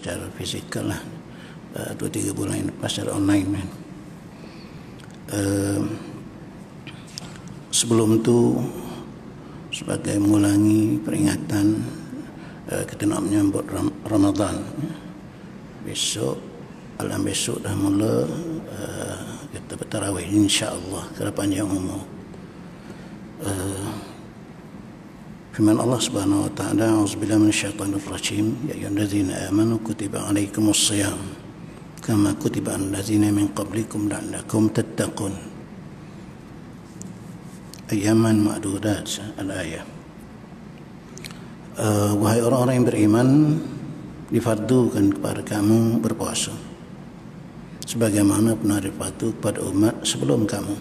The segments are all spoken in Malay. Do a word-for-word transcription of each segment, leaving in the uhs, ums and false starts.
secara fizikal lah, uh, dua tiga bulan lepas secara online kan. Uh, sebelum tu sebagai mengulangi peringatan, uh, kita nak menyambut Ram- Ramadan. Besok, alam besok dah mula uh, kita bertarawih insya-Allah kira panjang umur. Uh, Firman Allah Subhanahu wa taala, "A'udzubillahi minasyaitonir rajim. Ya ayyuhallazina amanu kutiba 'alaikumus shiyam kama kutiba 'alal ladzina min qablikum la'allakum tattaqun." Ayyaman ma'dudat al-ayah. Uh, wahai orang-orang yang beriman, difardukan kepada kamu berpuasa sebagaimana pernah difardu kepada umat sebelum kamu.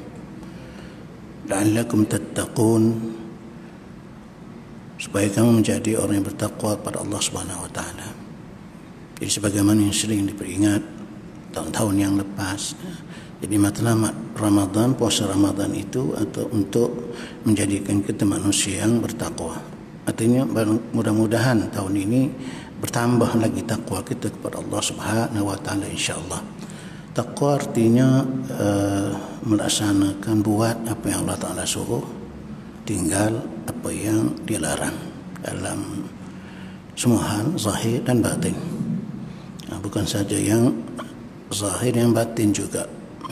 La'allakum tattaqun, supaya kamu menjadi orang yang bertakwa kepada Allah Subhanahu wa taala. Jadi sebagaimana yang sering diperingat tahun-tahun yang lepas, jadi matlamat Ramadan, puasa Ramadan itu atau untuk menjadikan kita manusia yang bertakwa. Artinya mudah-mudahan tahun ini bertambah lagi takwa kita kepada Allah Subhanahu wa taala insya-Allah. Takwa artinya uh, melaksanakan, buat apa yang Allah Taala suruh, tinggal apa yang dilarang dalam semua hal zahir dan batin. Bukan saja yang zahir, yang batin juga.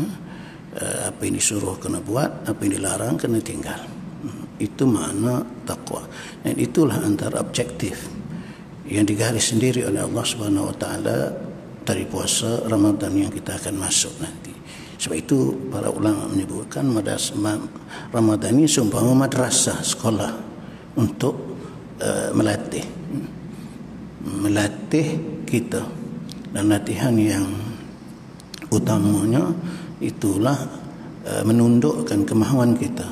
Apa yang disuruh kena buat, apa yang dilarang kena tinggal. Itu makna takwa. Dan itulah antara objektif yang digaris sendiri oleh Allah Subhanahu wa taala dari puasa Ramadan yang kita akan masuk nanti. Sebab itu para ulama menyebutkan madrasah Ramadan ini seumpama madrasah, sekolah untuk uh, melatih melatih kita, dan latihan yang utamanya itulah uh, menundukkan kemahuan kita,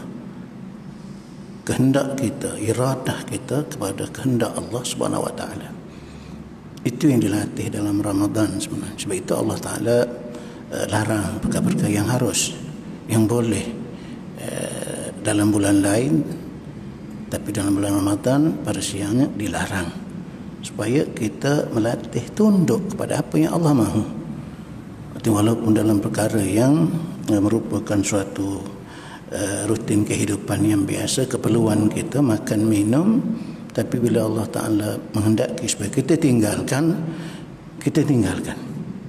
kehendak kita, iradah kita kepada kehendak Allah Subhanahu wa taala. Itu yang dilatih dalam Ramadan sebenarnya. Sebab itu Allah Taala uh, larang perkara-perkara yang harus, yang boleh uh, dalam bulan lain, tapi dalam bulan Ramadan pada siangnya dilarang, supaya kita melatih tunduk kepada apa yang Allah mahu. Artinya walaupun dalam perkara yang uh, merupakan suatu uh, rutin kehidupan yang biasa, keperluan kita makan minum, tapi bila Allah Ta'ala menghendaki supaya kita tinggalkan, kita tinggalkan.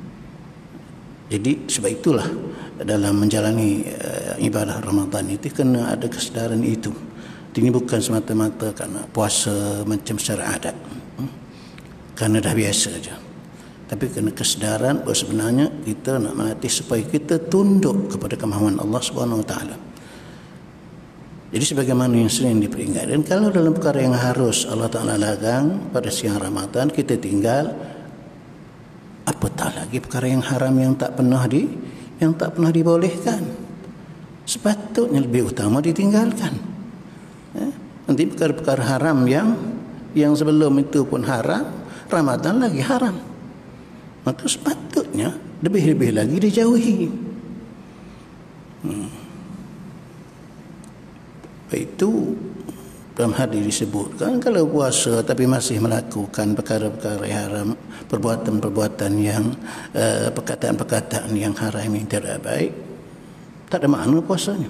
Jadi sebab itulah dalam menjalani uh, ibadah Ramadan itu kena ada kesedaran itu. Ini bukan semata-mata kerana puasa macam secara adat, hmm? kerana dah biasa saja. Tapi kena kesedaran bahawa sebenarnya kita nak melatih supaya kita tunduk kepada kemahuan Allah Subhanahu wa taala. Jadi sebagaimana yang sering diperingatkan, kalau dalam perkara yang harus Allah Ta'ala larang pada siang Ramadan kita tinggal, apatah lagi perkara yang haram yang tak pernah di yang tak pernah dibolehkan, sepatutnya lebih utama ditinggalkan. Eh? Nanti perkara-perkara haram yang yang sebelum itu pun haram, Ramadan lagi haram, maka sepatutnya lebih-lebih lagi dijauhi. Hmm. Itu dalam hadis disebutkan, kalau puasa tapi masih melakukan perkara-perkara yang haram, perbuatan-perbuatan yang uh, perkataan-perkataan yang haram yang tidak baik, tak ada makna puasanya.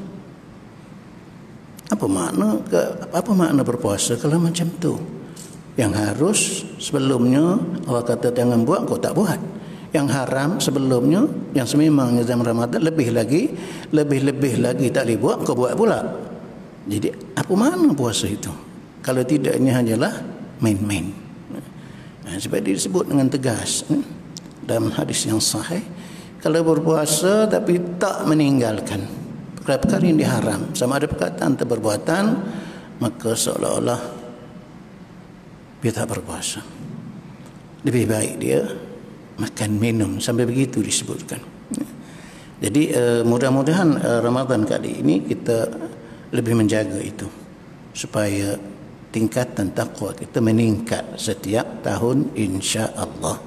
Apa makna apa makna berpuasa kalau macam tu? Yang harus sebelumnya Allah kata jangan buat, kau tak buat. Yang haram sebelumnya, yang sememangnya zaman Ramadan, lebih lagi lebih-lebih lagi tak boleh buat, kau buat pula. Jadi apa makna puasa itu kalau tidaknya hanyalah main-main? Nah, sebab dia disebut dengan tegas dalam hadis yang sahih, kalau berpuasa tapi tak meninggalkan perkara-perkara yang diharam, sama ada perkataan atau perbuatan, maka seolah-olah dia tak berpuasa. Lebih baik dia makan minum, sampai begitu disebutkan. Jadi uh, mudah-mudahan uh, Ramadan kali ini kita lebih menjaga itu, supaya tingkatan takwa kita meningkat setiap tahun insya-Allah.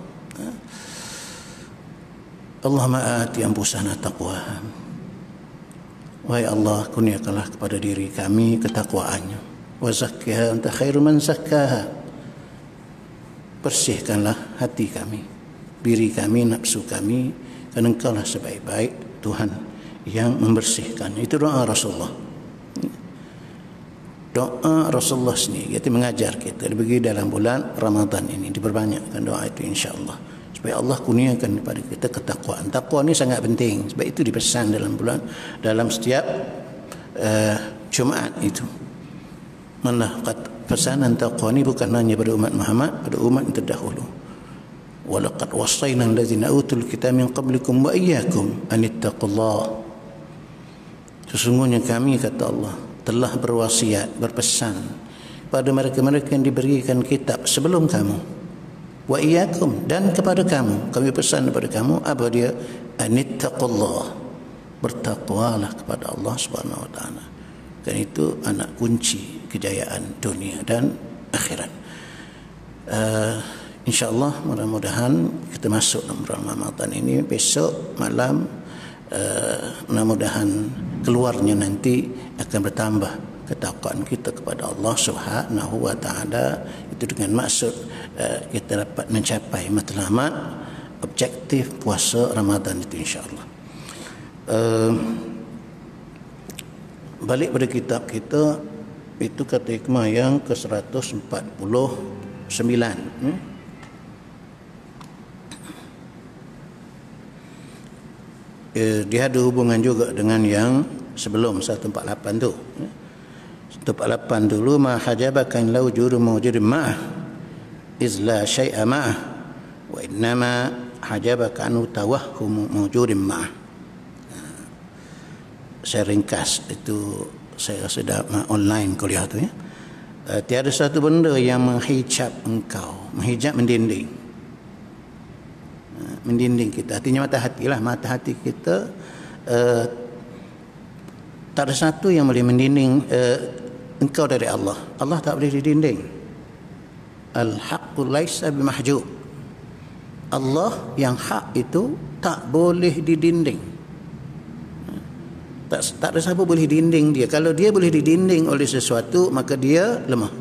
Allahumma ati anfusana taqwaha. Wahai Allah, kurniakanlah kepada diri kami ketakwaannya. Wa zakkiha anta khairu man zakkaha. Bersihkanlah hati kami. diri kami, nafsu kami, kerana Engkau lah sebaik-baik Tuhan yang membersihkan. Itu doa Rasulullah. Doa Rasulullah sendiri, iaitu mengajar kita bagi dalam bulan Ramadan ini, diperbanyakkan doa itu insya-Allah, supaya Allah kurniakan kepada kita ketakwaan. Takwa ini sangat penting, sebab itu dipesan dalam bulan, dalam setiap uh, Jumaat itu. Mana pesanan takwa ini bukan hanya pada umat Muhammad, pada umat yang terdahulu. Walaqad wassayna allazina utul kitaba min qablikum wa iyyakum an ittaqullah. Sesungguhnya kami, kata Allah, telah berwasiat, berpesan pada mereka-mereka yang diberikan kitab sebelum kamu, wa iyyakum, dan kepada kamu, kami pesan kepada kamu apa dia? An ittaqullah, bertakwalah kepada Allah Subhanahu wa taala. Dan itu anak kunci kejayaan dunia dan akhirat. Uh, InsyaAllah mudah-mudahan kita masuk dalam bulan Ramadan ini. Besok malam uh, mudah-mudahan keluarnya nanti akan bertambah ketakwaan kita kepada Allah Subhanahu wa taala. Itu dengan maksud uh, kita dapat mencapai matlamat objektif puasa Ramadan itu insya-Allah. Uh, balik pada kitab kita, itu kata hikmah yang ke seratus empat puluh sembilan. Hmm? Eh, dia ada hubungan juga dengan yang sebelum seratus empat puluh lapan tu. seratus empat puluh lapan dulu, ma hajabakan lau juru mawjudin ma'ah iz la syai'a ma'ah wa innama hajabaka anu tawahhum mawjudin ma'ah. Saya ringkas itu, saya sudah online kuliah tu ya. Uh, tiada satu benda yang menghijab engkau, menghijab, mendinding mendinding kita, artinya mata hati lah, mata hati kita. Uh, tak ada satu yang boleh mendinding uh, engkau dari Allah. Allah tak boleh didinding. Al-haqqu laisa bimahjub. Allah yang hak itu tak boleh didinding. Tak, tak ada siapa boleh dinding dia. Kalau dia boleh didinding oleh sesuatu, maka dia lemah.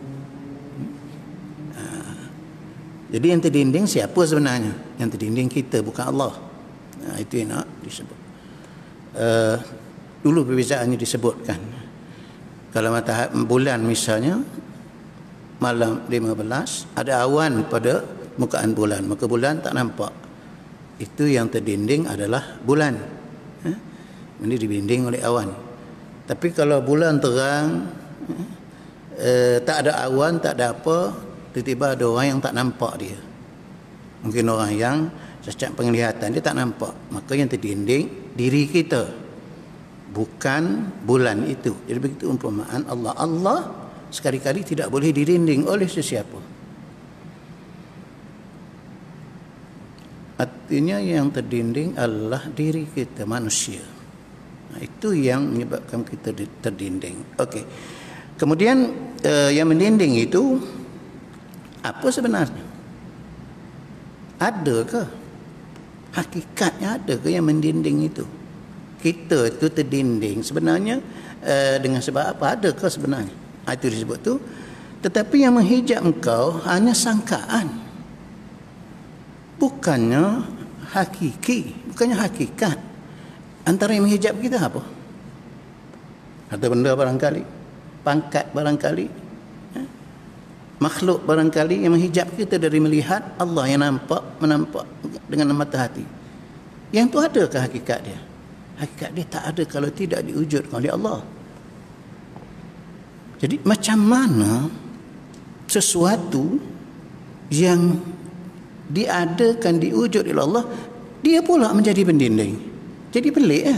Jadi yang terdinding siapa sebenarnya? Yang terdinding kita, bukan Allah. Nah, itu yang nak disebut. Uh, dulu perbezaannya disebutkan. Kalau matahari bulan misalnya, malam lima belas, ada awan pada mukaan bulan, maka bulan tak nampak. Itu yang terdinding adalah bulan. Eh? Ini dibinding oleh awan. Tapi kalau bulan terang, eh, tak ada awan, tak ada apa, tiba-tiba ada orang yang tak nampak dia. Mungkin orang yang cacat penglihatan, dia tak nampak. Maka yang terdinding diri kita, bukan bulan itu. Jadi begitu umpamaan Allah. Allah sekali-kali tidak boleh didinding oleh sesiapa. Artinya yang terdinding adalah diri kita, manusia. Nah, itu yang menyebabkan kita terdinding. Okey. Kemudian eh, yang mendinding itu apa sebenarnya? Adakah hakikatnya, adakah yang mendinding itu? Kita itu terdinding sebenarnya eh, dengan sebab apa? Adakah sebenarnya? Itu disebut tu. Tetapi yang menghijab engkau hanya sangkaan, bukannya hakiki, bukannya hakikat. Antara yang menghijab kita apa? Harta benda barangkali, pangkat barangkali, eh? makhluk barangkali yang menghijab kita dari melihat Allah yang nampak, menampak dengan mata hati. Yang tu adakah hakikat dia? Hakikat dia tak ada kalau tidak diwujudkan oleh Allah. Jadi macam mana sesuatu yang diadakan, diwujud oleh Allah, dia pula menjadi pendinding? Jadi pelik ya.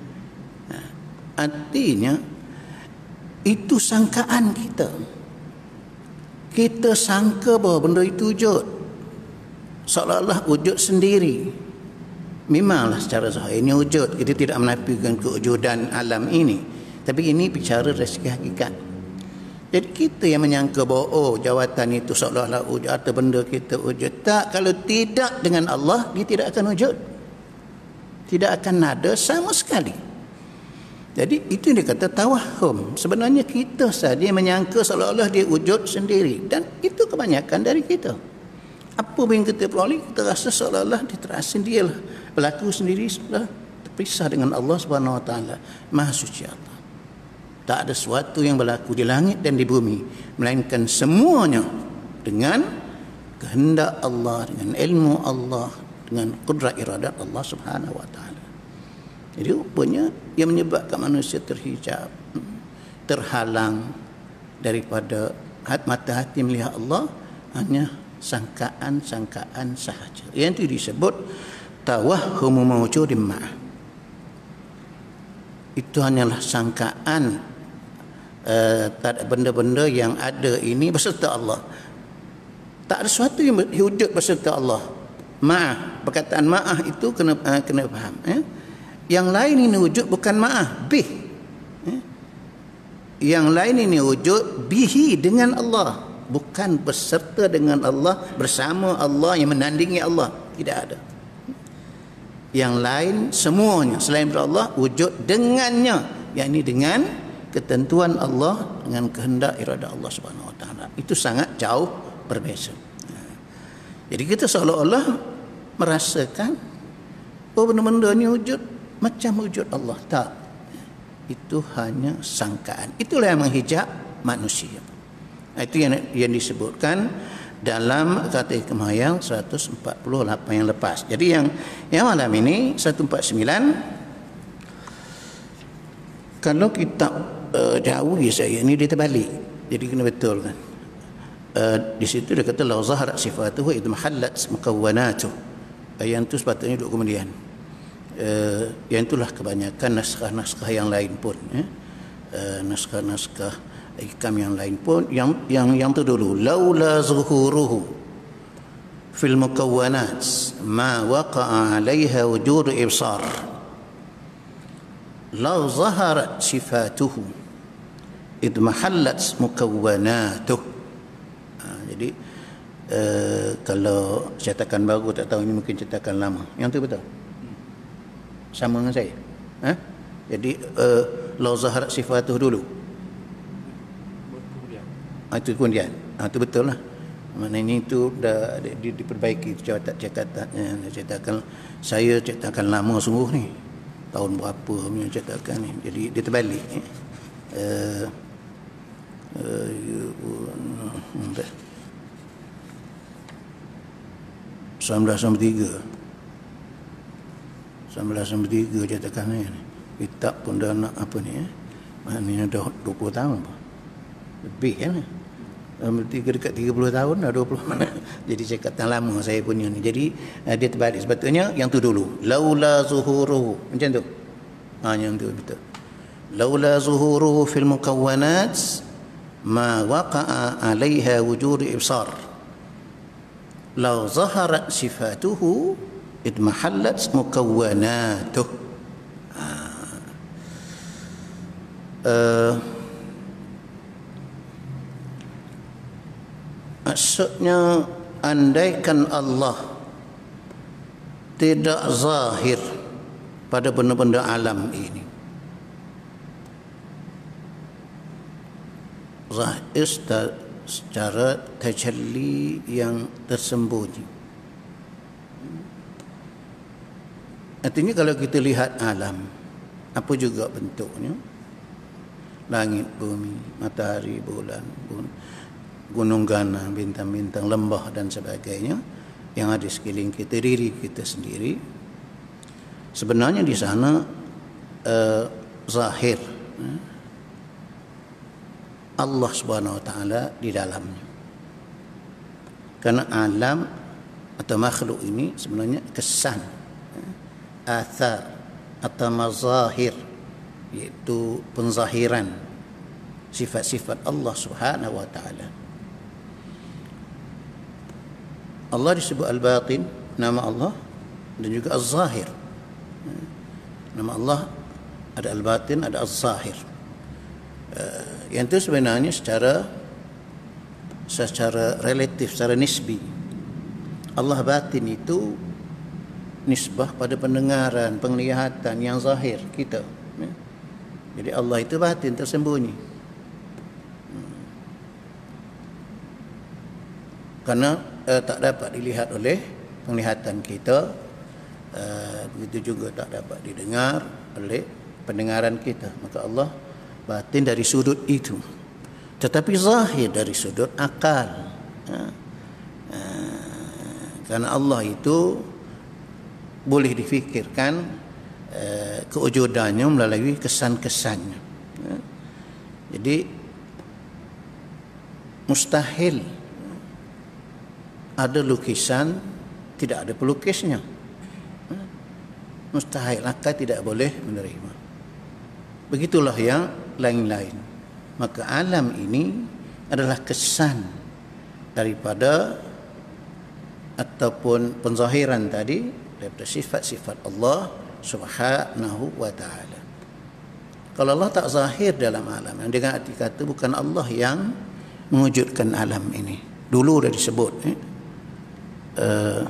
Artinya itu sangkaan kita. Kita sangka bahawa benda itu wujud, seolah-olah wujud sendiri. Memanglah secara zahirnya wujud, kita tidak menafikan kewujudan alam ini, tapi ini bicara dari segi hakikat. Jadi kita yang menyangka bahawa oh jawatan itu seolah-olah wujud atau benda kita wujud. Tak, kalau tidak dengan Allah, dia tidak akan wujud. Tidak akan ada sama sekali. Jadi itu yang dia kata tawahum. Sebenarnya kita saja yang menyangka seolah-olah dia wujud sendiri. Dan itu kebanyakan dari kita. apa yang kita peroleh, kita rasa seolah-olah dia terasa dia lah berlaku sendiri, sudah terpisah dengan Allah Subhanahu Wa Taala. Maha suci Allah. Tak ada sesuatu yang berlaku di langit dan di bumi, melainkan semuanya dengan kehendak Allah, dengan ilmu Allah, dengan kudrat iradat Allah Subhanahu Wa Taala. Jadi rupanya yang menyebabkan manusia terhijab, terhalang daripada mata hati melihat Allah hanya sangkaan-sangkaan sahaja. Yang itu disebut tawahhumu mawjudin ma'ah. Itu hanyalah sangkaan uh, benda-benda yang ada ini beserta Allah. Tak ada sesuatu yang wujud beserta Allah. Ma'ah, perkataan ma'ah itu kena uh, kena faham. Eh? Yang lain ini wujud bukan ma'ah, bih. Eh? Yang lain ini wujud bihi, dengan Allah, bukan berserta dengan Allah, bersama Allah, yang menandingi Allah. Tidak ada. Yang lain semuanya selain daripada Allah wujud dengannya, yakni dengan ketentuan Allah, dengan kehendak iradah Allah Subhanahu Wa Taala. Itu sangat jauh berbeza. Jadi kita seolah-olah merasakan oh benda-benda ni wujud macam wujud Allah. Tak. Itu hanya sangkaan. Itulah yang menghijab manusia. Itu yang yang disebutkan dalam kata Hikmah seratus empat puluh lapan yang lepas. Jadi yang yang malam ini seratus empat puluh sembilan, kalau kitab uh, Jawi saya ini dia terbalik. Jadi kena betul kan. Uh, di situ dia kata la zaharat sifatuhu id mahallat mukawwanatuh. Uh, yang itu sepatutnya duduk kemudian. Uh, yang itulah kebanyakan naskah-naskah yang lain pun, eh? uh, naskah-naskah hikam yang lain pun yang yang yang tu dulu laula zuhuruhu fil mukawwanat ma waqa'a 'alaiha wujud ibsar la zaharat sifatuhu id mahallat mukawwanatuh. Ha, jadi uh, kalau cetakan baru tak tahu, ini mungkin cetakan lama. Yang tu betul? Sama dengan saya. Ha? Jadi uh, la zaharat sifatuhu dulu. Ha, itu kemudian. Ha, itu betul lah. Maknanya itu dah di, diperbaiki cetakan. Cetakan saya cetakan lama sungguh ni. Tahun berapa punya cetakan ni. Jadi dia terbalik. Eh. Uh, uh, seribu sembilan ratus sembilan puluh tiga. seribu sembilan ratus sembilan puluh tiga cetakan ni. Kitab pun dah nak apa ni. Eh. Maknanya dah dua puluh tahun apa. Lebih kan. Tiga dekat tiga puluh tahun dah dua puluh. Jadi cekatan lama saya punya ni. Jadi dia terbalik. Sebetulnya yang tu dulu. Laula zuhuruhu. Macam tu. Ha, yang tu betul. Laula zuhuruhu fil mukawwanat ma waqa'a 'alaiha wujud ibsar. Law zaharat sifatuhu id mahallat mukawwanatuh. Ha. Uh, Maksudnya andaikan Allah tidak zahir pada benda-benda alam ini, zahir secara tajalli yang tersembunyi. Artinya kalau kita lihat alam, apa juga bentuknya, langit, bumi, matahari, bulan, bulan gunung gana, bintang-bintang, lembah dan sebagainya yang ada sekeliling kita, diri kita sendiri, sebenarnya di sana uh, zahir uh, Allah Subhanahu Wa Taala di dalamnya. Karena alam atau makhluk ini sebenarnya kesan, uh, athar atau mazahir, iaitu penzahiran sifat-sifat Allah Subhanahu Wa Taala. Allah disebut Al-Batin, nama Allah, dan juga Az-Zahir. Nama Allah ada Al-Batin, ada Az-Zahir. Uh, yang itu sebenarnya secara secara relatif, secara nisbi. Allah batin itu nisbah pada pendengaran, penglihatan yang zahir kita. Jadi Allah itu batin, tersembunyi. Karena uh, tak dapat dilihat oleh penglihatan kita, uh, begitu juga tak dapat didengar oleh pendengaran kita. Maka Allah batin dari sudut itu, tetapi zahir dari sudut akal. Uh, uh, kerana Allah itu boleh difikirkan uh, kewujudannya melalui kesan-kesannya. Uh, jadi mustahil ada lukisan tidak ada pelukisnya. Mustahil, akal tidak boleh menerima. Begitulah yang lain-lain. Maka alam ini adalah kesan daripada ataupun penzahiran tadi daripada sifat-sifat Allah Subhanahu wa taala. Kalau Allah tak zahir dalam alam, dengan arti kata bukan Allah yang mewujudkan alam ini. Dulu dah disebut eh? uh,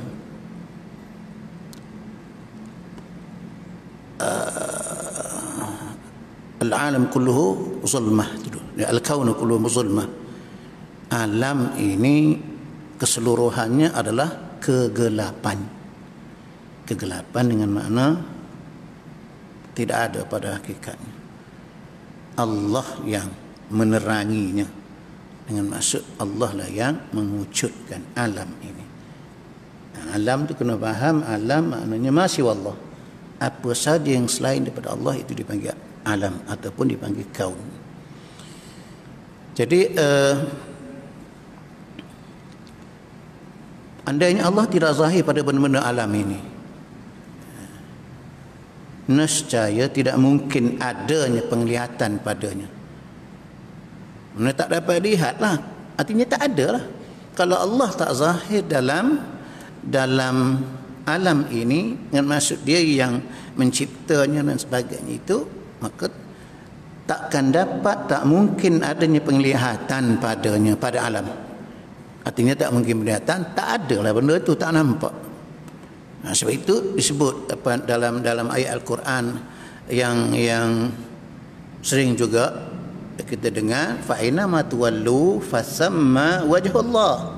uh, al-alam kulluhu zulmah, al-kaunu kulluhu zulmah. Alam ini keseluruhannya adalah kegelapan. Kegelapan dengan makna tidak ada pada hakikatnya. Allah yang meneranginya. Dengan maksud Allah lah yang mewujudkan alam ini. Alam tu kena faham, alam maknanya masih Allah. Apa saja yang selain daripada Allah itu dipanggil alam ataupun dipanggil kaun. Jadi uh, andainya Allah tidak zahir pada benda-benda alam ini, nescaya tidak mungkin adanya penglihatan padanya. Mana tak dapat lihat lah, artinya tak ada lah. Kalau Allah tak zahir dalam dalam alam ini, dengan maksud dia yang menciptanya dan sebagainya itu, maka takkan dapat, tak mungkin adanya penglihatan padanya, pada alam. Artinya tak mungkin penglihatan, tak ada lah benda itu, tak nampak. Nah, sebab itu disebut apa, dalam dalam ayat Al-Quran yang yang sering juga kita dengar, fa aina ma tuwallu fasamma wajhullah.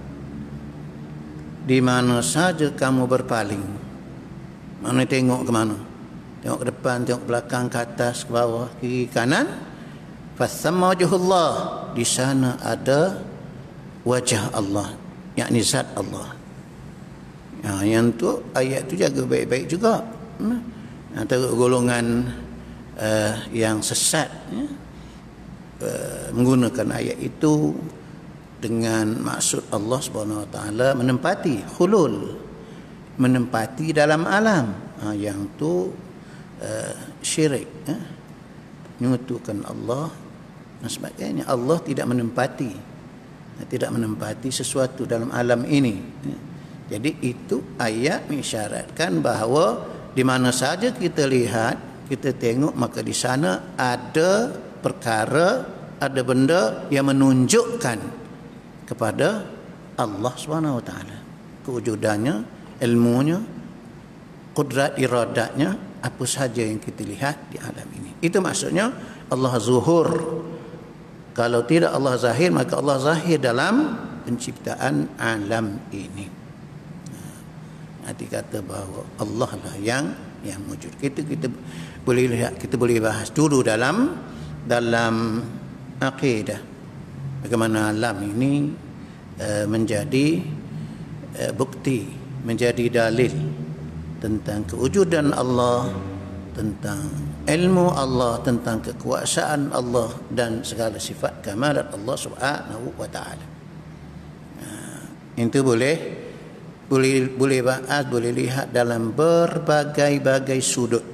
Di mana saja kamu berpaling, mana tengok ke mana, tengok ke depan, tengok ke belakang, ke atas, ke bawah, kiri kanan, fasamma wajhullah, di sana ada wajah Allah, yakni zat Allah. Ya, yang tu ayat tu jaga baik-baik juga. Hmm? Antara golongan uh, yang sesat, ya, Uh, menggunakan ayat itu dengan maksud Allah Subhanahu Wa Taala menempati hulul, menempati dalam alam, ha, yang tu uh, syirik, eh? menyekutukan Allah dan sebagainya. Allah tidak menempati, tidak menempati sesuatu dalam alam ini. Jadi itu ayat mengisyaratkan bahawa di mana saja kita lihat, kita tengok, maka di sana ada perkara, ada benda yang menunjukkan kepada Allah Subhanahu Wa Taala, kewujudannya, ilmunya, kudrat iradatnya, apa saja yang kita lihat di alam ini. Itu maksudnya Allah zuhur. Kalau tidak Allah zahir, maka Allah zahir dalam penciptaan alam ini. Nanti kata bahawa Allah lah yang yang wujud. Kita kita boleh lihat, kita boleh bahas dulu dalam dalam akidah bagaimana alam ini uh, menjadi uh, bukti, menjadi dalil tentang kewujudan Allah, tentang ilmu Allah, tentang kekuasaan Allah dan segala sifat kamalat Allah Subhanahu wa taala. Uh, itu boleh boleh boleh bahas, boleh lihat dalam berbagai-bagai sudut.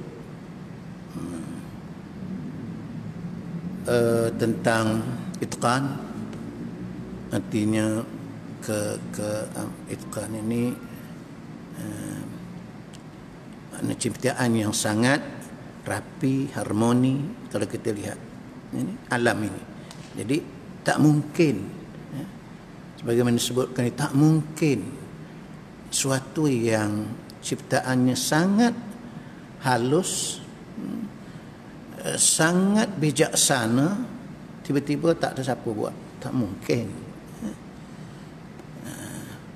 Uh, tentang itqan, artinya ke ke um, itqan ini uh, makna ciptaan yang sangat rapi, harmoni. Kalau kita lihat ini alam ini, jadi tak mungkin, ya, sebagaimana disebutkan, tak mungkin suatu yang ciptaannya sangat halus, sangat bijaksana, tiba-tiba tak ada siapa buat. Tak mungkin.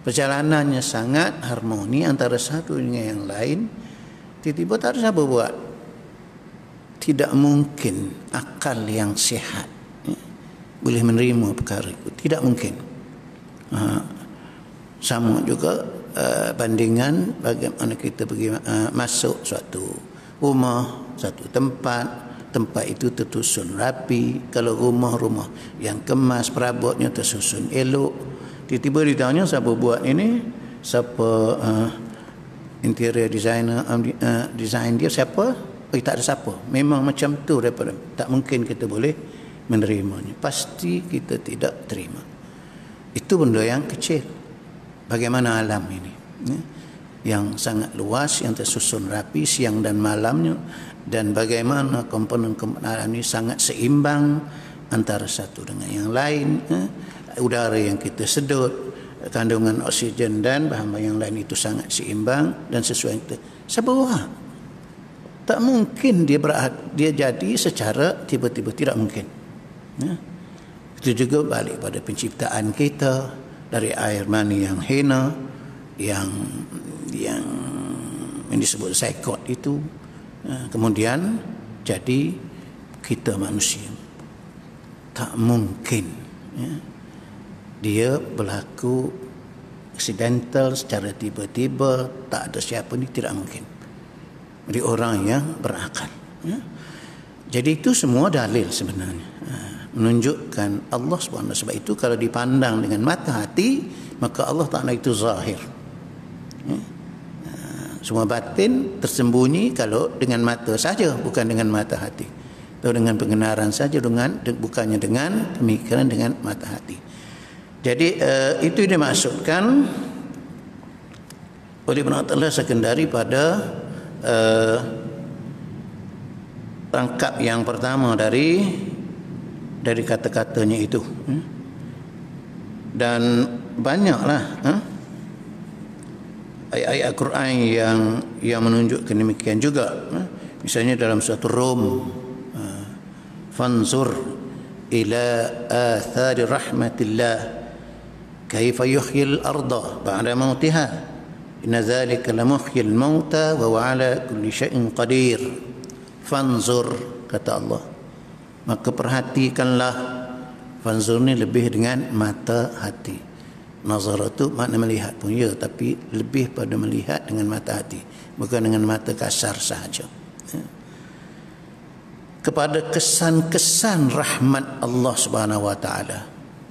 perjalanannya sangat harmoni antara satu dengan yang lain, tiba-tiba tak ada siapa buat. Tidak mungkin akal yang sihat ya, boleh menerima perkara itu. Tidak mungkin. Ha, sama juga uh, bandingan bagaimana kita pergi uh, masuk suatu rumah, suatu tempat, tempat itu tersusun rapi. Kalau rumah-rumah yang kemas, perabotnya tersusun elok, tiba-tiba ditanya siapa buat ini, siapa uh, interior designer, um, uh, design dia siapa? Oh, tak ada siapa. Memang macam tu daripada tak mungkin kita boleh menerimanya. Pasti kita tidak terima. Itu benda yang kecil. Bagaimana alam ini ya? Yang sangat luas, yang tersusun rapi siang dan malamnya, dan bagaimana komponen-komponen alam ini sangat seimbang antara satu dengan yang lain ya? Udara yang kita sedut, kandungan oksigen dan bahan-bahan yang lain itu sangat seimbang dan sesuai kita. Siapa buat? Tak mungkin dia berat, dia jadi secara tiba-tiba, tidak mungkin. Ya. Itu juga balik pada penciptaan kita dari air mani yang hina, yang yang, yang disebut zygote itu, ya. Kemudian jadi kita manusia. Tak mungkin. Ya. Dia berlaku accidental secara tiba-tiba, tak ada siapa ni, tidak mungkin. Dari orang yang berakal ya. Jadi itu semua dalil sebenarnya menunjukkan Allah subhanahu wa taala. Sebab itu kalau dipandang dengan mata hati, maka Allah Ta'ala itu zahir ya. Semua batin tersembunyi kalau dengan mata saja, bukan dengan mata hati, atau dengan pengenaran saja, dengan bukannya dengan pemikiran, dengan mata hati. Jadi uh, itu dimaksudkan oleh Allah Ta'ala sekendari pada Uh, rangkap yang pertama dari dari kata-katanya itu hmm? Dan banyaklah huh? ayat-ayat Al-Quran yang yang menunjukkan demikian juga huh? Misalnya dalam suatu Rum uh, fanzur ila athari rahmatillah kaifa yuhyil arda ba'da mautiha inna dzalika lamuhyil mauta wa huwa ala kulli syai'in qadir. Fanzur, kata Allah, maka perhatikanlah. Fanzur ni lebih dengan mata hati. Nazar itu makna melihat pun ya, tapi lebih pada melihat dengan mata hati, bukan dengan mata kasar sahaja ya. Kepada kesan-kesan rahmat Allah Subhanahu wa taala.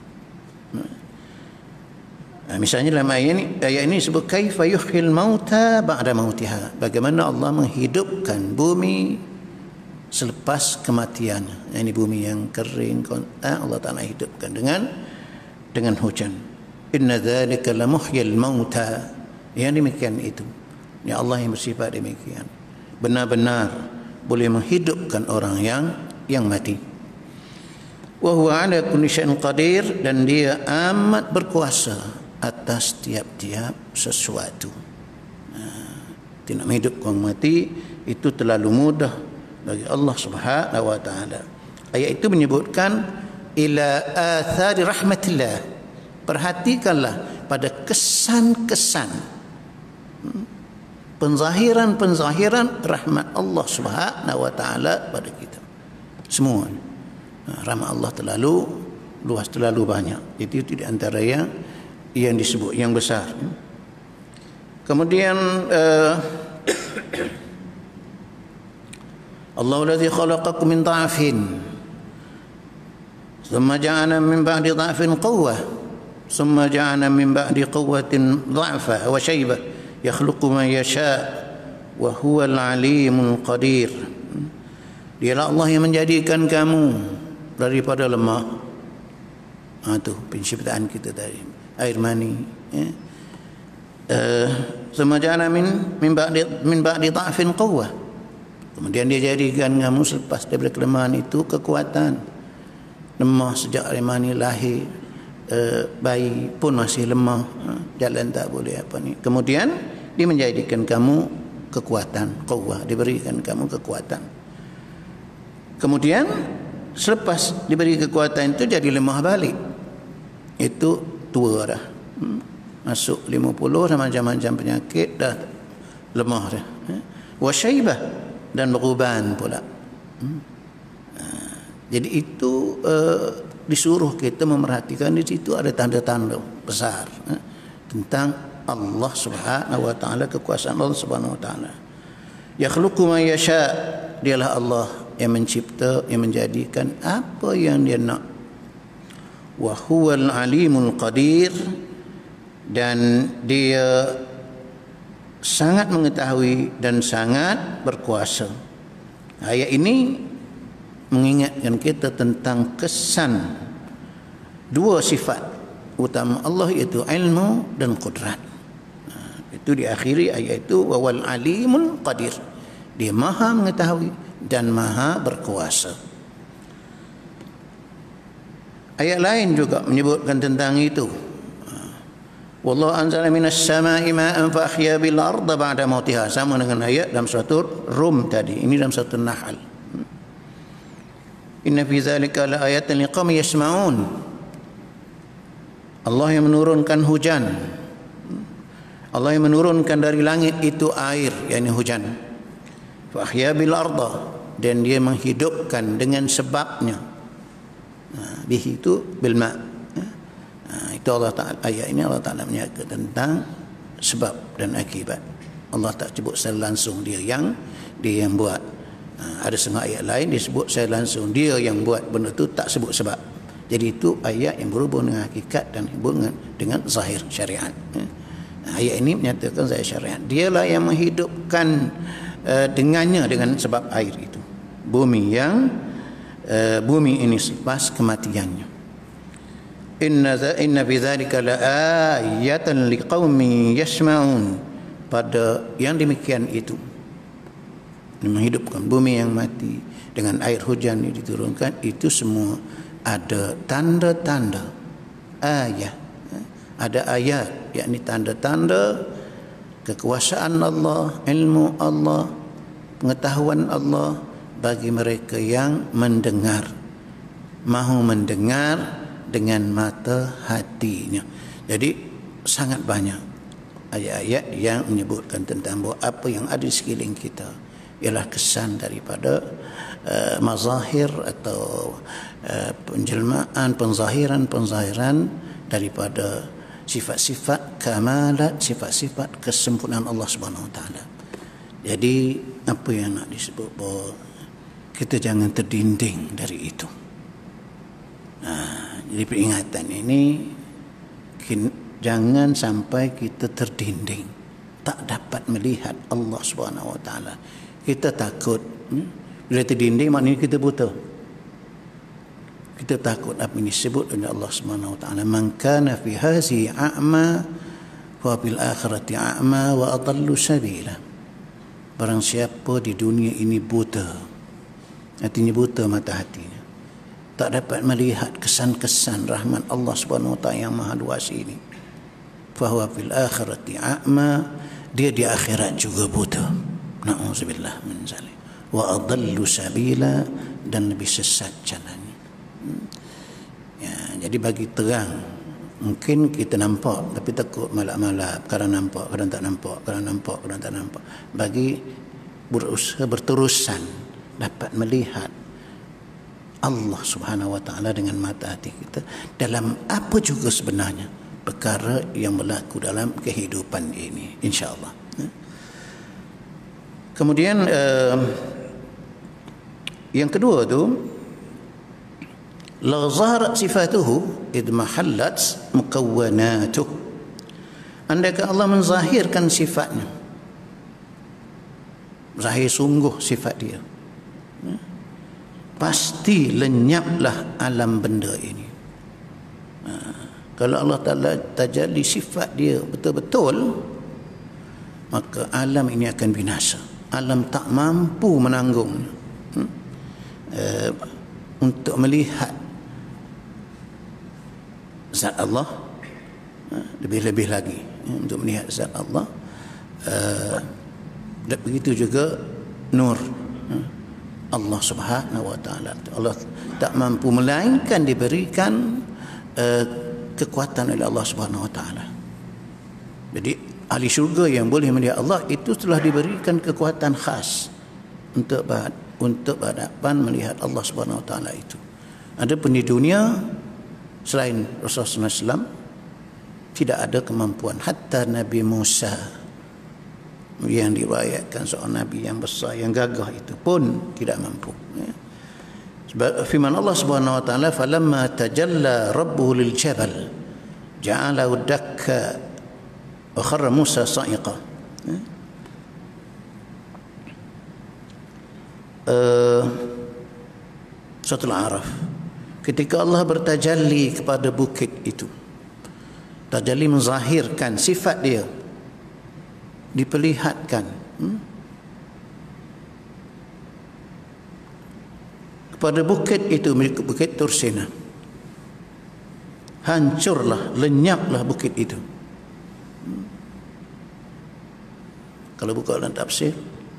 Nah, misalnya dalam ayat ini, ayat ini sebut kaifa yuhyil mauta ba'da mautiha, bagaimana Allah menghidupkan bumi selepas kematiannya. Ini bumi yang kering, Allah Ta'ala hidupkan dengan dengan hujan. Inna dzalika lamuhyil mauta, yang demikian itu ya, Allah yang bersifat demikian, benar-benar boleh menghidupkan orang yang yang mati. Wa huwa ala kulli syai'in qadir, dan dia amat berkuasa atas tiap-tiap sesuatu. Nah, tidak menghidupkan orang mati itu terlalu mudah bagi Allah Subhanahu wa taala. Ayat itu menyebutkan ila athari rahmatillah. Perhatikanlah pada kesan-kesan penzahiran-penzahiran rahmat Allah Subhanahu wa taala pada kita semua. Nah, rahmat Allah terlalu luas, terlalu banyak. Itu di antara yang yang disebut yang besar. Kemudian uh, Allahu alladhi khalaqakum min dha'fin thumma ja'ala min ba'di dha'fin quwwah thumma ja'ala min ba'di quwwatin dha'fa wa shaybah yakhluqu ma yasha' wa huwal alimul qadir. Dialah Allah yang menjadikan kamu daripada lemah. Ha, tu penciptaan kita tadi, air mani ya. Semajana min min ba'di min ba'di dha'fin quwwah, kemudian dia jadikan kamu selepas daripada kelemahan itu kekuatan. Lemah sejak air mani lahir, uh, bayi pun masih lemah, uh, jalan tak boleh apa ni, kemudian dia menjadikan kamu kekuatan, quwwah, diberikan kamu kekuatan. Kemudian selepas diberi kekuatan itu jadi lemah balik, itu tua dah. Hmm. masuk lima puluh dah macam-macam penyakit dah lemah dah. Wa syaibah, dan beruban pula. Hmm. Jadi itu uh, disuruh kita memerhatikan di situ ada tanda-tanda besar uh, tentang Allah Subhanahu wa taala, kekuasaan Allah Subhanahu wa taala. Yakhluqu ma yasha, dialah Allah yang mencipta, yang menjadikan apa yang dia nak. Wa huwal alimul qadir, dan dia sangat mengetahui dan sangat berkuasa. Ayat ini mengingatkan kita tentang kesan dua sifat utama Allah, iaitu ilmu dan qudrat. Itu diakhiri ayat itu, wa wal alimul qadir, dia maha mengetahui dan maha berkuasa. Ayat lain juga menyebutkan tentang itu. Wallahu anzala minas samaa'i ma'an fa ahya bil arda ba'da mautiha, sama dengan ayat dalam surah Rum tadi, ini dalam surah Nahl. Inna fi dzalika la ayatan liqaumin yasma'un. Allah yang menurunkan hujan, Allah yang menurunkan dari langit itu air, yakni hujan. Fa ahya bil arda, dan dia menghidupkan dengan sebabnya. Nah, bihi itu bil ma'. Nah, itu Allah Ta'ala, ayat ini Allah Ta'ala menyatakan tentang sebab dan akibat. Allah tak sebut secara langsung dia yang dia yang buat. Nah, ada setengah ayat lain disebut secara langsung dia yang buat benda itu, tak sebut sebab. Jadi itu ayat yang berhubung dengan hakikat dan hubungan dengan zahir syariat. Nah, ayat ini menyatakan zahir syariat. Dialah yang menghidupkan uh, dengannya dengan sebab air itu bumi yang uh, bumi ini selepas kematiannya. Inna inna fi dzalika laayatan liqaumin yasma'un, pada yang demikian itu menghidupkan bumi yang mati dengan air hujan yang diturunkan, itu semua ada tanda-tanda ayat, ada ayat, yakni tanda-tanda kekuasaan Allah, ilmu Allah, pengetahuan Allah bagi mereka yang mendengar, mahu mendengar dengan mata hatinya. Jadi sangat banyak ayat-ayat yang menyebutkan tentang bahawa apa yang ada di sekeliling kita ialah kesan daripada uh, mazahir atau uh, penjelmaan, penzahiran-penzahiran daripada sifat-sifat kamalat, sifat-sifat kesempurnaan Allah Subhanahu wa taala. Jadi apa yang nak disebut bahawa kita jangan terdinding dari itu. Nah, jadi peringatan ini, jangan sampai kita terdinding, tak dapat melihat Allah Subhanahu wa taala. Kita takut, bila terdinding maknanya kita buta. Kita takut apa yang disebut oleh Allah Subhanahu wa taala, man kana fi hazihi a'ma wa fil akhirati a'ma wa adallu sabila. Barang siapa di dunia ini buta, artinya buta mata hatinya, tak dapat melihat kesan-kesan rahmat Allah Subhanahu wa taala yang maha luas ini, fahuwa fil akhirati a'ma, dia di akhirat juga buta. Na'udzubillah min zalik. Wa adallu sabila, dan lebih sesat jalannya. Ya, jadi bagi terang, mungkin kita nampak tapi takut malap-malap, kadang nampak, kadang tak nampak, kadang nampak, kadang tak nampak. Bagi berusaha berterusan dapat melihat Allah Subhanahu wa taala dengan mata hati kita dalam apa juga sebenarnya perkara yang berlaku dalam kehidupan ini, insya-Allah. Kemudian eh, yang kedua tu, la zaharat sifatuhu id mahallat mukawwanatuh. Andaikan Allah menzahirkan sifatnya, zahir sungguh sifat dia, pasti lenyaplah alam benda ini. Ha, kalau Allah Ta'ala tajalli sifat dia betul-betul, maka alam ini akan binasa. Alam tak mampu menanggung hmm? uh, untuk melihat zat Allah, uh, lebih-lebih lagi uh, untuk melihat zat Allah. Uh, begitu juga nur uh, Allah Subhanahu wa taala. Allah tak mampu, melainkan diberikan uh, kekuatan oleh Allah Subhanahu wa taala. Jadi ahli syurga yang boleh melihat Allah itu telah diberikan kekuatan khas untuk untuk berhadapan melihat Allah Subhanahu Wa Taala itu. Adapun di dunia selain Rasulullah sallallahu alaihi wasallam tidak ada kemampuan. Hatta Nabi Musa yang diriwayatkan seorang nabi yang besar yang gagah itu pun tidak mampu. Ya. Sebab firman Allah Subhanahu Wa Taala, falamma tajalla rabbuhu lil jabal ja'alahu dakka wa kharra Musa sa'iqa. Ya. Uh, Surat Al-A'raf, ketika Allah bertajalli kepada bukit itu, tajalli menzahirkan sifat dia, diperlihatkan hmm? kepada bukit itu, bukit Tursina. Hancurlah, lenyaplah bukit itu. hmm? Kalau buka dalam tafsir,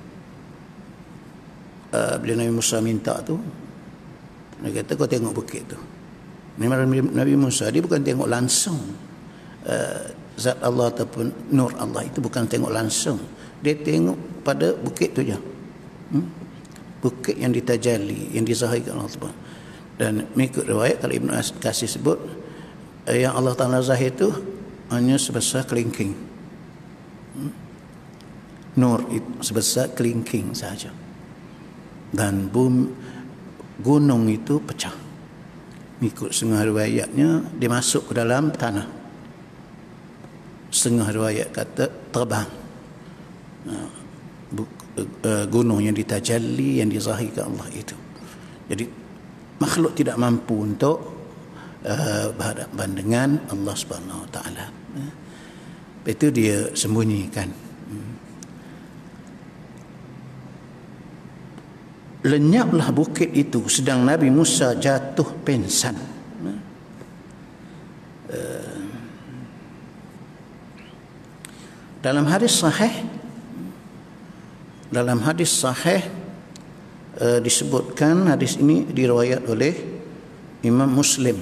uh, bila Nabi Musa minta tu, dia kata kau tengok bukit tu. Memang Nabi Musa dia bukan tengok langsung uh, zat Allah ataupun nur Allah, itu bukan tengok langsung. Dia tengok pada bukit tu je. Hmm? Bukit yang ditajalli, yang dizahirkan Allah. Dan mengikut riwayat, kalau Ibn Katsir sebut, uh, yang Allah Ta'ala zahir tu hanya sebesar kelingking. Hmm? Nur itu sebesar kelingking saja. Dan bumi gunung itu pecah. Ikut setengah riwayatnya dia masuk ke dalam tanah. Setengah riwayat kata terbang. Gunung yang ditajalli, yang dizahirkan Allah itu. Jadi makhluk tidak mampu untuk uh, berhadapan dengan Allah Subhanahu Wa Taala. Itu dia sembunyikan. Lenyaplah bukit itu sedang Nabi Musa jatuh pingsan. Dalam hadis sahih, dalam hadis sahih disebutkan, hadis ini diriwayat oleh Imam Muslim.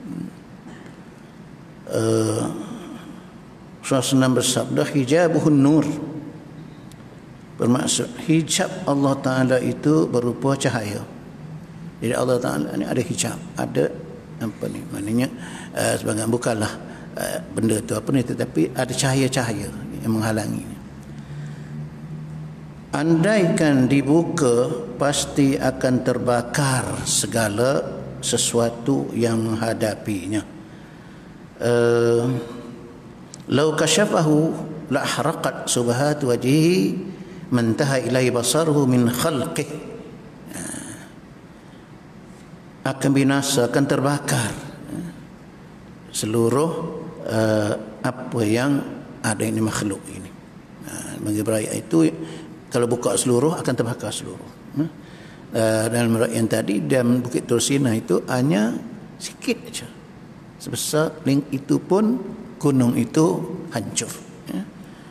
Rasulullah sallallahu alaihi wasallam bersabda, hijabuhun nur. Bermaksud hijab Allah Ta'ala itu berupa cahaya. Jadi Allah Ta'ala ni ada hijab, ada apa ni, maknanya uh, sebagai bukanlah uh, benda tu apa ni, tetapi ada cahaya-cahaya yang menghalangi. Andaikan dibuka, pasti akan terbakar segala sesuatu yang menghadapinya. Uh, Lau kasyafahu la haraqat subhat wajhihi mantaha ilai basaruhu min khalqih. Akan binasa, akan terbakar seluruh uh, apa yang ada ini makhluk ini. Uh, bagi berayat itu, kalau buka seluruh akan terbakar seluruh. Uh, dalam riwayat yang tadi, dan Bukit Tursina itu hanya sikit saja, sebesar link itu pun gunung itu hancur. Uh,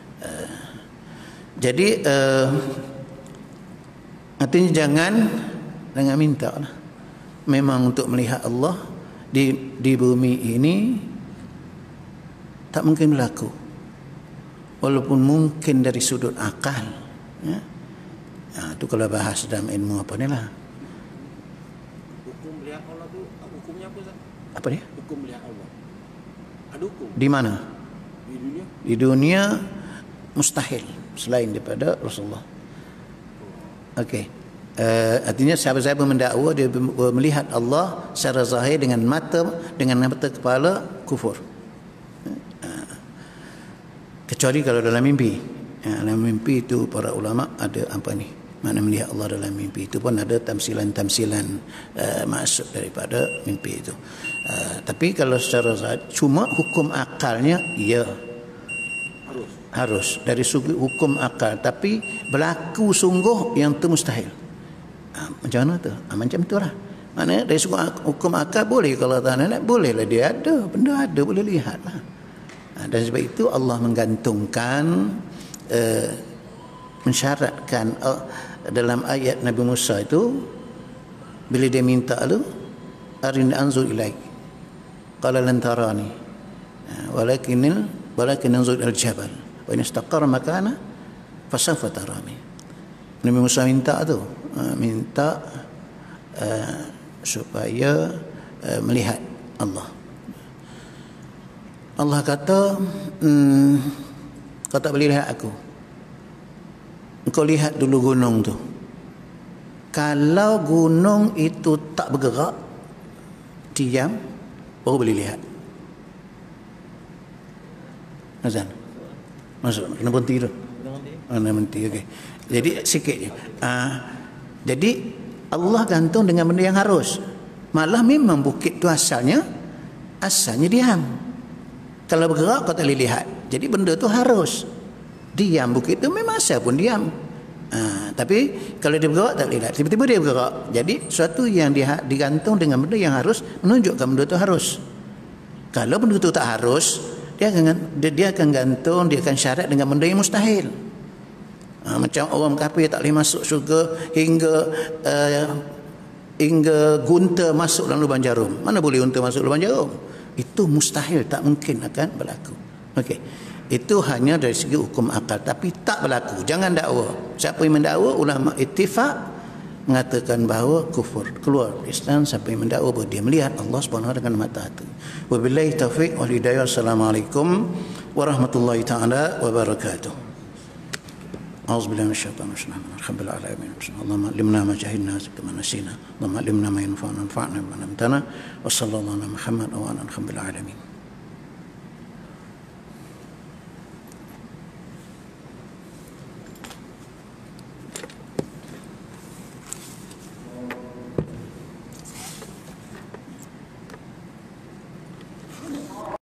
Jadi uh, artinya jangan jangan minta lah. Memang untuk melihat Allah di di bumi ini tak mungkin berlaku. Walaupun mungkin dari sudut akal. Ya. Nah, itu kalau bahas dalam ilmu apa ni lah. Hukum melihat Allah tu hukumnya apa Ustaz? Apa dia? Hukum melihat Allah. Ada hukum? Di mana? Di dunia. Di dunia mustahil selain daripada Rasulullah. Okey. Uh, artinya siapa-siapa mendakwa dia melihat Allah secara zahir dengan mata, dengan mata kepala, kufur. Uh, kecuali kalau dalam mimpi. Uh, dalam mimpi itu para ulama ada apa ni? Mana melihat Allah dalam mimpi itu pun ada tamsilan-tamsilan uh, maksud daripada mimpi itu. Uh, tapi kalau secara zahir, cuma hukum akalnya ya harus dari segi hukum akal, tapi berlaku sungguh yang itu mustahil. Ha, macam mana tu? Ha, macam tu lah. Maknanya dari segi hukum akal boleh, kalau tak nak boleh lah, dia ada, benda ada, boleh lihat lah. Ha, dan sebab itu Allah menggantungkan uh, mensyaratkan uh, dalam ayat Nabi Musa itu, bila dia minta tu, arini anzur ilaik, qala lan tarani walakinil walakin anzur ilal jabal wa in istaqarra makana fasawfa tarani. Nabi Musa minta tu, minta uh, supaya uh, melihat Allah. Allah kata, hmm, kau tak boleh lihat aku. Kau lihat dulu gunung tu. Kalau gunung itu tak bergerak, diam, baru boleh lihat. Azan. Masuk, kena berhenti tu. Kena berhenti, okey. Jadi sikit je. Uh, jadi Allah gantung dengan benda yang harus. Malah memang bukit tu asalnya, asalnya diam. Kalau bergerak kau tak boleh lihat. Jadi benda tu harus diam. Bukit tu memang asal pun diam. Ha, tapi kalau dia bergerak tak boleh lihat. Tiba-tiba dia bergerak. Jadi sesuatu yang dia digantung dengan benda yang harus menunjukkan benda tu harus. Kalau benda tu tak harus, dia akan dia, dia akan gantung, dia akan syarat dengan benda yang mustahil. Ha, macam orang kafir tak boleh masuk syurga hingga uh, hingga gunta masuk dalam lubang jarum. Mana boleh unta masuk lubang jarum? Itu mustahil, tak mungkin akan berlaku. Okey. Itu hanya dari segi hukum akal, tapi tak berlaku. Jangan dakwa. Siapa yang mendakwa, ulama ittifaq mengatakan bahawa kufur, keluar Islam siapa yang mendakwa bahawa dia melihat Allah Subhanahu wa taala dengan mata hati. Wabillahi taufiq wal hidayah. Assalamualaikum warahmatullahi taala wabarakatuh. A'udzubillahi minasyaitonir rajim. Alhamdulillah alamin. Allahumma allimna ma jahilna kama nasina. Allahumma allimna ma yanfa'una wanfa'na bima 'allamtana. Wassallallahu ala Muhammad wa ala alihi alamin.